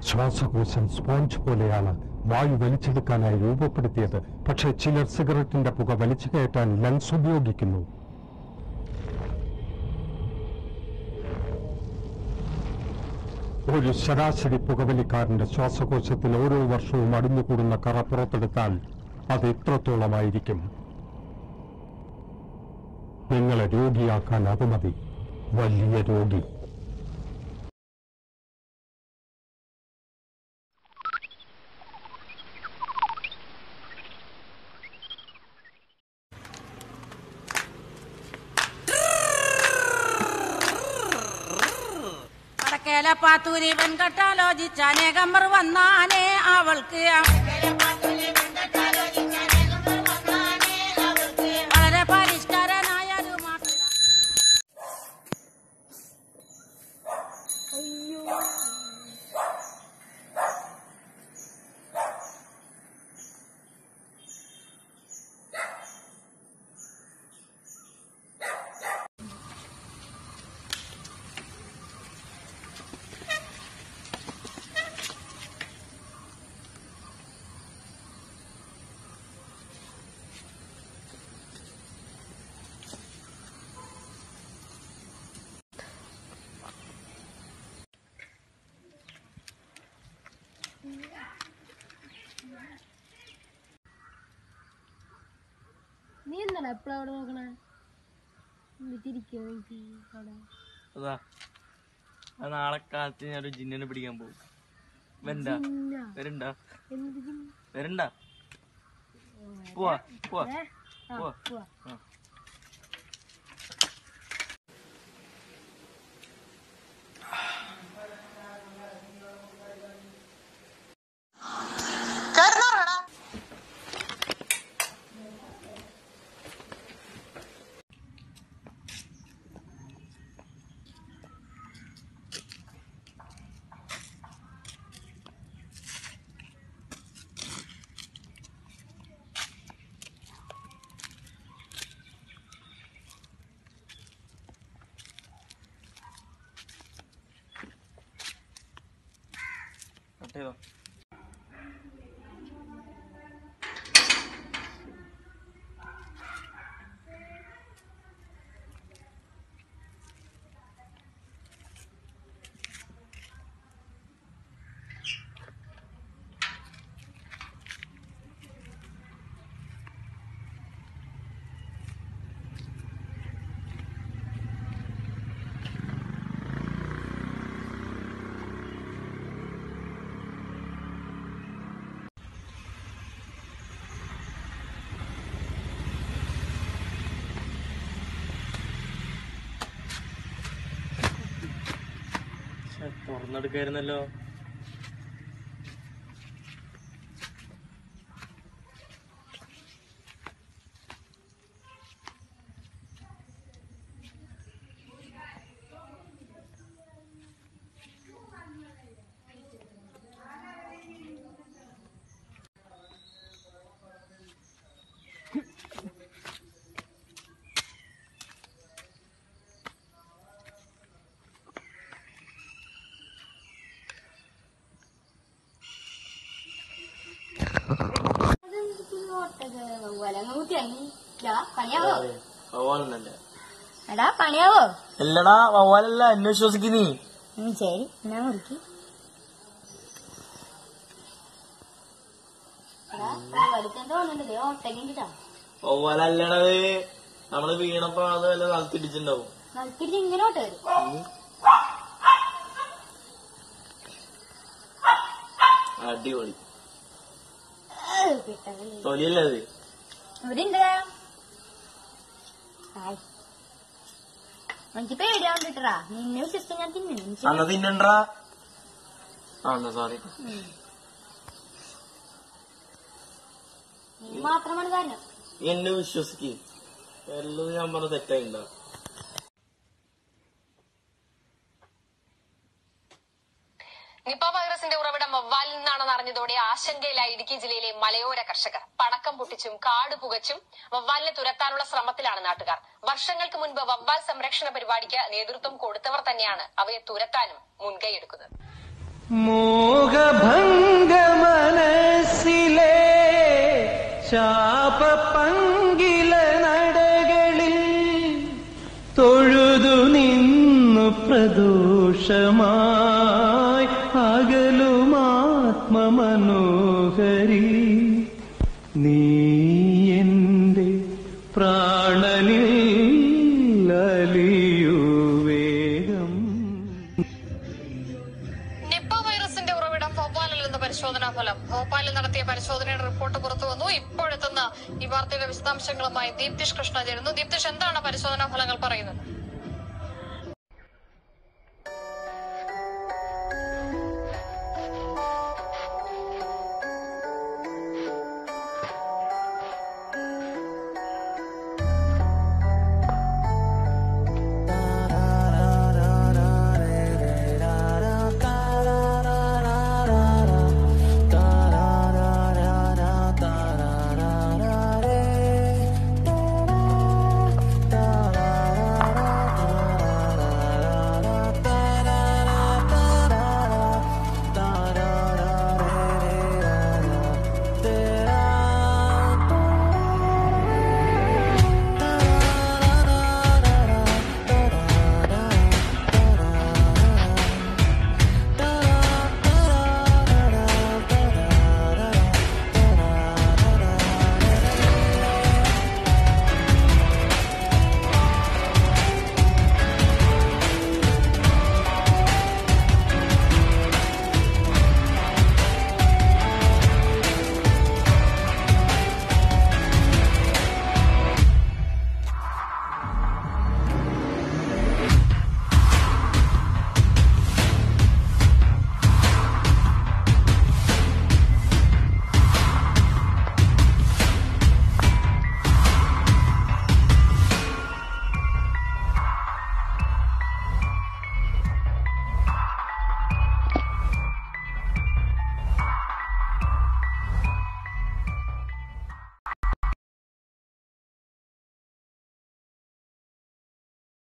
ശ്വാസകോശം സ്പോഞ്ച് പോലെയാണ് വായു വലിച്ചെടുക്കാനായി രൂപപ്പെടുത്തിയത്. പക്ഷേ ചിലർ സിഗരറ്റിന്റെ പുക വലിച്ചു കയറ്റാൻ ലങ്സ് ഉപയോഗിക്കുന്നു. ഒരു ശരാശരി പുകവലിക്കാരന്റെ ശ്വാസകോശത്തിൽ ഓരോ വർഷവും അടിഞ്ഞുകൂടുന്ന കറ പുറത്തെടുത്താൽ അത് എത്രത്തോളമായിരിക്കും? നിങ്ങളെ രോഗിയാക്കാൻ അത് മതി. വലിയ രോഗി. പാത്തൂരി വെൺകട്ടാലോചിച്ച അനേകമ്പർ വന്നാനേ അവൾക്ക് വളരെ പരിഷ്കാരനായ ഒരു മാപ്പിള. നീ എന്താണ് എപ്പോഴും അവിടെ നോക്കണേ? നാളെ കാലത്ത് ഞാൻ ഒരു ജിന്നിനെ പിടിക്കാൻ പോകും. വരണ്ട പോവാ പോവാ പോവാ. ചെയ്തോ. തുറന്നെടുക്കായിരുന്നല്ലോ. എടാ പണിയാവോ? അല്ലടാ വവ്വാലല്ല, എന്നെ വിശ്വസിക്കുന്നീ. ശരി എന്നാ മുറിക്ക്. വവ്വാലല്ലടത്, നമ്മള് വീണപ്പോ അത് വല്ല നിലത്തിടിച്ചിണ്ടാവും. നിലത്തിടിച്ച് ഇങ്ങനോട്ട് വരും. അടിപൊളി തൊലിയല്ലേ അത്? ഇവിടെണ്ട്. എനിക്ക് പേടിയാൻ കിട്ടറാ, നിന്നെ വിശ്വസിച്ച് ഞാൻ തിന്നു. അന്ന് തിന്നണ്ടാ. സോറി. നീ മാത്രമാണ് കാരണം. എന്നെ വിശ്വസിക്ക്, എല്ലാം ഞാൻ പറഞ്ഞ തെറ്റായിണ്ടാ. നിപ വൈറസിന്റെ ഉറവിടം വവ്വാലിൽ നിന്നാണെന്ന് അറിഞ്ഞതോടെ ആശങ്കയിലായി ഇടുക്കി ജില്ലയിലെ മലയോര കർഷകർ. പടക്കം പൊട്ടിച്ചും കാട് പുകച്ചും വവ്വാലിനെ തുരത്താനുള്ള ശ്രമത്തിലാണ് നാട്ടുകാർ. വർഷങ്ങൾക്ക് മുൻപ് വവ്വാൽ സംരക്ഷണ പരിപാടിക്ക് നേതൃത്വം കൊടുത്തവർ തന്നെയാണ് അവയെ തുരത്താനും മുൻകൈയെടുക്കുന്നത്. മോഹഭംഗ മനസ്സിലെ ശാപപങ്കില നടകളിൽ തൊഴുതു നിന്നു പ്രദോഷമായി അകലുമാത്മമനോഹരി നീ എന്റെ പ്രാണനിൽ അലിയൂ വേഗം. നിപ്പ വൈറസിന്റെ ഉറവിടം ഭോപ്പാലിൽ നിന്ന് പരിശോധനാ ഫലം. ഭോപ്പാലിൽ നടത്തിയ പരിശോധനയുടെ റിപ്പോർട്ട് പുറത്തുവന്നു. ഇപ്പോഴെത്തുന്ന ഈ വാർത്തയുടെ വിശദാംശങ്ങളുമായി ദീപ്തിഷ് കൃഷ്ണ ചേരുന്നു. ദീപ്തിഷ്, എന്താണ് പരിശോധനാ ഫലങ്ങൾ പറയുന്നത്?